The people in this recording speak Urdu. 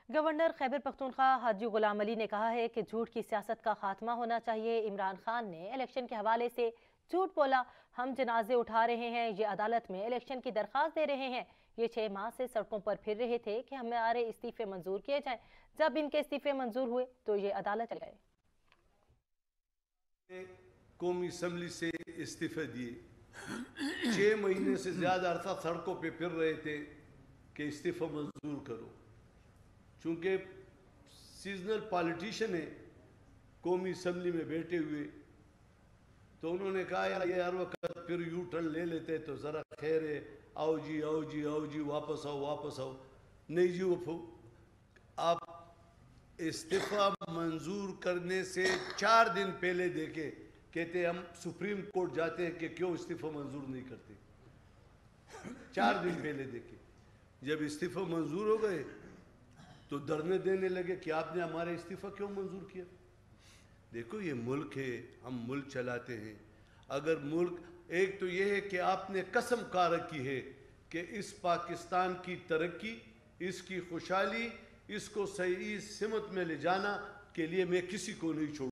گورنر خیبر پختونخوا حاجی غلام علی نے کہا ہے کہ جھوٹ کی سیاست کا خاتمہ ہونا چاہیے۔ عمران خان نے الیکشن کے حوالے سے جھوٹ بولا، ہم جنازے اٹھا رہے ہیں، یہ عدالت میں الیکشن کی درخواست دے رہے ہیں۔ یہ 6 ماہ سے سڑکوں پر پھر رہے تھے کہ ہمارے استعفے منظور کیے جائیں۔ جب ان کے استعفے منظور ہوئے تو یہ عدالت چلے گئے۔ قومی اسمبلی سے استعفے دیے، 6 مہینے سے زیادہ عرصہ سڑکوں پہ پھر رہے تھے کہ استعفے منظور کرو۔ چونکہ سیزنل پالیٹیشن ہے قومی اسمبلی میں بیٹھے ہوئے، تو انہوں نے کہا یار یہ ہر وقت پھر یو ٹرن لے لیتے تو ذرا خیر ہے، آؤ جی آؤ جی آؤ جی واپس آؤ واپس آؤ۔ نہیں جی، وہ آپ استعفیٰ منظور کرنے سے 4 دن پہلے دیکھے، کہتے ہم سپریم کورٹ جاتے ہیں کہ کیوں استعفیٰ منظور نہیں کرتے۔ 4 دن پہلے دیکھے، جب استعفیٰ منظور ہو گئے تو دھرنے دینے لگے کہ آپ نے ہمارے استعفیٰ کیوں منظور کیا۔ دیکھو یہ ملک ہے، ہم ملک چلاتے ہیں۔ اگر ملک، ایک تو یہ ہے کہ آپ نے قسم کھا رکھی ہے کہ اس پاکستان کی ترقی، اس کی خوشحالی، اس کو صحیح سمت میں لے جانا کے لیے میں کسی کو نہیں چھوڑوں۔